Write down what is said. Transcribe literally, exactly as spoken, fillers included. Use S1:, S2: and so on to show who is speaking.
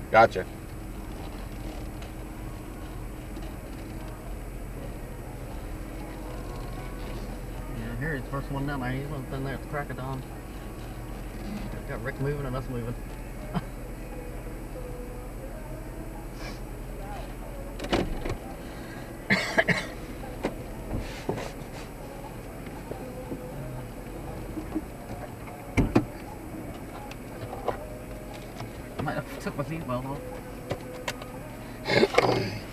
S1: Gotcha.
S2: Yeah, here he's the first one down there. He's been there at the crack of dawn. Got Rick moving and us moving. I might have took my seatbelt off.